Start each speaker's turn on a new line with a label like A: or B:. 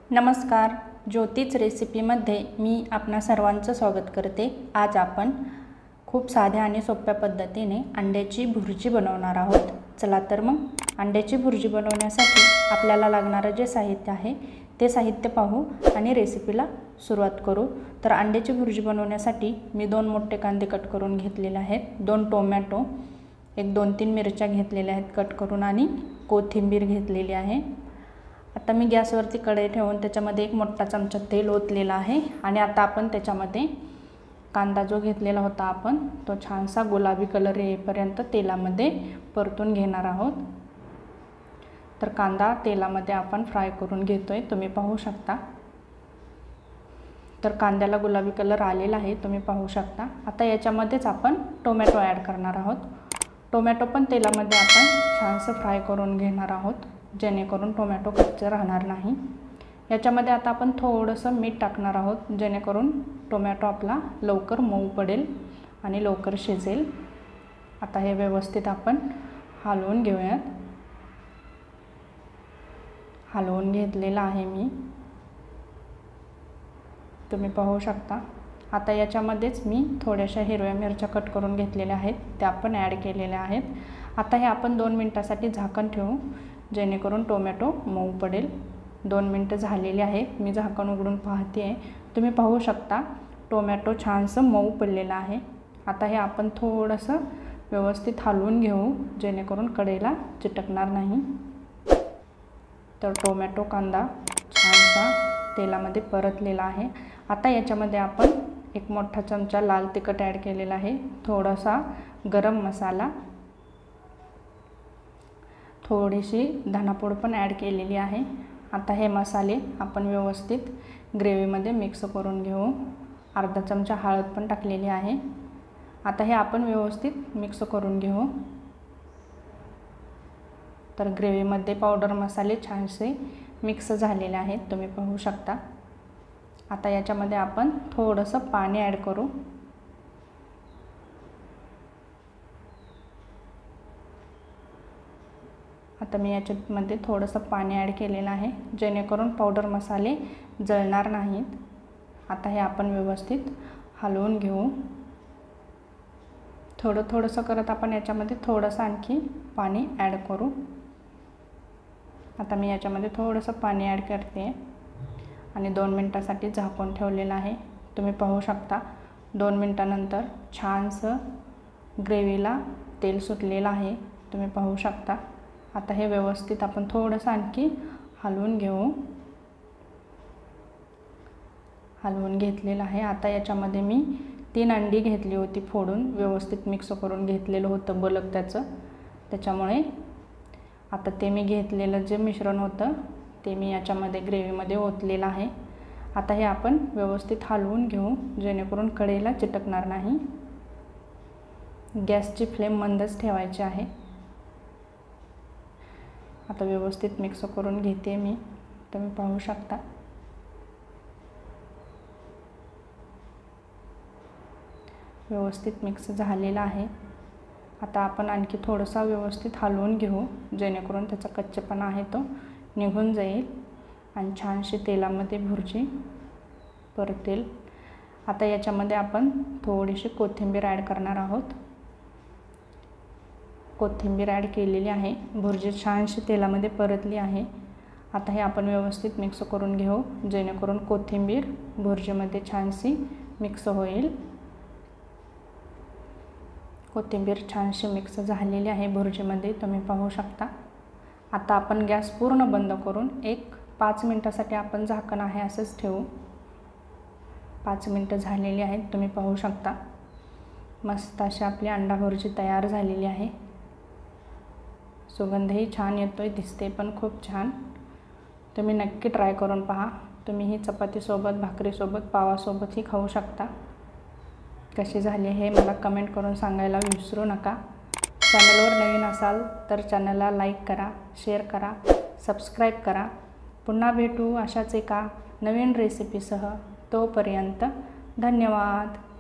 A: नमस्कार, ज्योतिच रेसिपीमध्ये मी आपणा सर्वांचं स्वागत करते। आज आपण खूप साध्या आणि सोप्या पद्धतीने अंड्याची भुर्जी बनवणार आहोत। चला तर मग अंड्याची भुर्जी बनवण्यासाठी आपल्याला लागणारे जे साहित्य आहे ते साहित्य पाहू आणि रेसिपीला सुरुवात करू। तर अंड्याची भुर्जी बनवण्यासाठी मी 2 मोठे कांदे कट करून घेतलेले आहेत, 2 टोमॅटो, एक 2-3 मिरच्या घेतलेल्या आहेत कट करून आणि कोथिंबीर घेतलेली आहे। आता मी गॅसवरती कढई ठेवून त्याच्यामध्ये 1 मोठा चमचा तेल ओतलेला आहे आणि आता आपण त्याच्यामध्ये कांदा जो घेतलेला होता आपण तो छानसा गुलाबी कलर येईपर्यंत तेलामध्ये परतून घेणार आहोत। तर कांदा तेलामध्ये आपण फ्राय करून घेतोय, तुम्ही पाहू शकता। तर कांद्याला गुलाबी कलर आलेला आहे, तुम्ही पाहू शकता। आता याच्यामध्येच आपण टोमॅटो ॲड करणार आहोत। टोमॅटो पण तेलामध्ये आपण छानसं फ्राय करून घेणार आहोत, जेणेकरून टोमॅटो कच्चा राहणार नाही। याच्यामध्ये आता आपण थोडंसं मीठ टाकणार आहोत, जेणेकरून टोमॅटो आपला लवकर मऊ पडेल आणि लवकर शिजेल। आता हे व्यवस्थित आपण हलवून घेऊयात। हलवून घेतलेला आहे मी, तुम्ही पाहू शकता। आता याच्यामध्येच मी थोड्याशा हिरव्या मिरच्या कट करून घेतलेल्या आहेत, त्या पण ॲड केलेल्या आहेत। आता हे आपण 2 मिनिटासाठी झाकण ठेवू, जेणेकरून टोमॅटो मऊ पडेल। 2 मिनिटं झालेली आहेत, मी झाकण उघडून पाहते आहे, तुम्ही पाहू शकता टोमॅटो छानसं मऊ पडलेला आहे। आता हे आपण थोडंसं व्यवस्थित हलवून घेऊ, जेणेकरून कढईला चिटकणार नाही। तर टोमॅटो कांदा छानसा तेलामध्ये परतलेला आहे। आता याच्यामध्ये आपण 1 मोठा चमचा लाल तिखट ॲड केलेला आहे, थोडासा गरम मसाला, थोडीशी धनापूड पण ॲड केलेली आहे। आता हे मसाले आपण व्यवस्थित ग्रेव्हीमध्ये मिक्स करून घेऊ। अर्धा चमचा हळद पण टाकलेली आहे। आता हे आपण व्यवस्थित मिक्स करून घेऊ। तर ग्रेव्हीमध्ये पावडर मसाले छानसे मिक्स झालेले आहेत, तुम्ही पाहू शकता। आता याच्यामध्ये आपण थोडंसं पाणी ॲड करू। आता मी याच्यामध्ये थोडंसं पाणी ॲड केलेलं आहे, जेणेकरून पावडर मसाले जळणार नाहीत। आता हे आपण व्यवस्थित हलवून घेऊ। थोडंसं करत आपण याच्यामध्ये थोडंसं आणखी पाणी ॲड करू। आता मी याच्यामध्ये थोडंसं पाणी ॲड करते आणि 2 मिनिटासाठी झाकून ठेवलेलं आहे, तुम्ही पाहू शकता। 2 मिनिटानंतर छानसं ग्रेव्हीला तेल सुटलेलं आहे, तुम्ही पाहू शकता। आता हे व्यवस्थित आपण थोडंसं आणखी हलवून घेऊ। हलवून घेतलेलं आहे। आता याच्यामध्ये मी 3 अंडी घेतली होती फोडून, व्यवस्थित मिक्स करून घेतलेलं होतं बलक त्याच्यामुळे आता ते मी घेतलेलं जे मिश्रण होतं ते मी याच्यामध्ये ग्रेव्हीमध्ये ओतलेलं आहे। आता हे आपण व्यवस्थित हलवून घेऊ, जेणेकरून कढईला चिटकणार नाही। गॅसची फ्लेम मंदच ठेवायची आहे। आता व्यवस्थित मिक्स करून घेते मी, तुम्ही पाहू शकता। व्यवस्थित मिक्स झालेला आहे। आता आपण आणखी थोडंसं व्यवस्थित हलवून घेऊ, जेणेकरून त्याचा कच्चेपणा आहे तो निघून जाईल आणि छानशी तेलामध्ये भुर्जी परतेल। आता याच्यामध्ये आपण थोडीशी कोथिंबीर ॲड करणार आहोत। कोथिंबीर ॲड केलेली आहे, भुर्जी छानशी तेलामध्ये परतली आहे। आता हे आपण व्यवस्थित मिक्स करून घेऊ, जेणेकरून कोथिंबीर भुर्जीमध्ये छानशी मिक्स होईल। कोथिंबीर छानशी मिक्स झालेली आहे भुर्जीमध्ये, तुम्ही पाहू शकता। आता आपण गॅस पूर्ण बंद करून 5 मिनिटासाठी आपण झाकण आहे असंच ठेवू। 5 मिनिटं झालेली आहेत, तुम्ही पाहू शकता। मस्त अशी आपली अंडा भुर्जी तयार झालेली आहे। सुगंधही छान येतोय, दिसते पण खूप छान। तुम्ही नक्की ट्राय करून पहा। तुम्ही ही चपातीसोबत, भाकरीसोबत, पावासोबतही खाऊ शकता। कशी झाली हे मला कमेंट करून सांगायला विसरू नका। चॅनलवर नवीन असाल तर चॅनलला लाईक करा, शेअर करा, सबस्क्राईब करा। पुन्हा भेटू अशाच एका नवीन रेसिपीसह, तोपर्यंत धन्यवाद।